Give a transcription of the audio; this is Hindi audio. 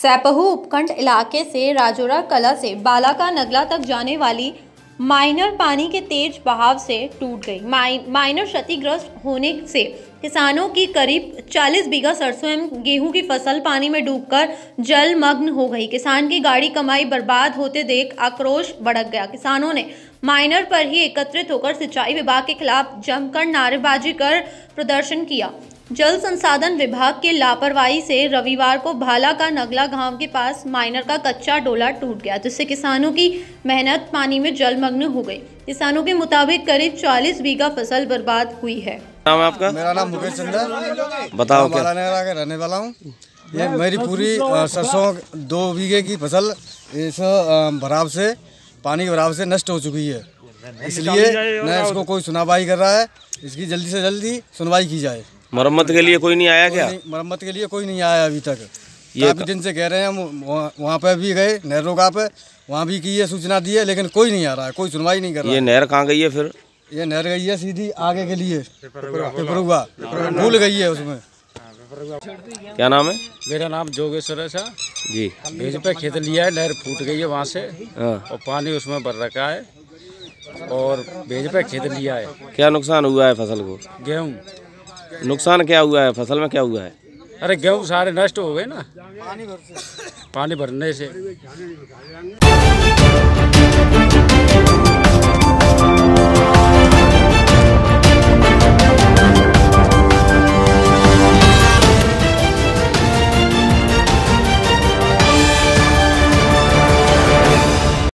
सैपहू उपखंड इलाके से राजौरा कला से बालाका नगला तक जाने वाली माइनर पानी के तेज बहाव से टूट गई। माइनर क्षतिग्रस्त होने से किसानों की करीब 40 बीघा सरसों एवं गेहूं की फसल पानी में डूबकर जलमग्न हो गई। किसान की गाड़ी कमाई बर्बाद होते देख आक्रोश भड़क गया। किसानों ने माइनर पर ही एकत्रित होकर सिंचाई विभाग के खिलाफ जमकर नारेबाजी कर प्रदर्शन किया। जल संसाधन विभाग के लापरवाही से रविवार को भाला का नगला गांव के पास माइनर का कच्चा डोला टूट गया, जिससे किसानों की मेहनत पानी में जलमग्न हो गई। किसानों के मुताबिक करीब 40 बीघा फसल बर्बाद हुई है। नाम है आपका? मेरा नाम मुकेश चंद्र, बताओ क्या? बाला के रहने वाला हूँ। ये मेरी पूरी सरसों 2 बीघे की फसल इस भराव से पानी के भराव से नष्ट हो चुकी है। इसलिए न इसको कोई सुनवाई कर रहा है। इसकी जल्दी से जल्दी सुनवाई की जाए। मरम्मत के लिए कोई नहीं आया क्या? मरम्मत के लिए कोई नहीं आया अभी तक। काफी दिन से कह रहे हैं हम, वहाँ पे भी गए नहर रोका पे, वहाँ भी की है, सूचना दी है, लेकिन कोई नहीं आ रहा है, कोई सुनवाई नहीं कर रहा है। ये नहर कहाँ गई है फिर? ये नहर गई है सीधी आगे के लिए पिपरुआ, भूल गई है उसमें। क्या नाम है? मेरा नाम जोगेश्वर है सर जी। भेज पे खेत लिया है, नहर फूट गई है वहाँ से और पानी उसमें भर रखा है और भेज पे खेत लिया है। क्या नुकसान हुआ है फसल को? गेहूँ। नुकसान क्या हुआ है फसल में? क्या हुआ है? अरे गेहूँ सारे नष्ट हो गए ना पानी भरने से।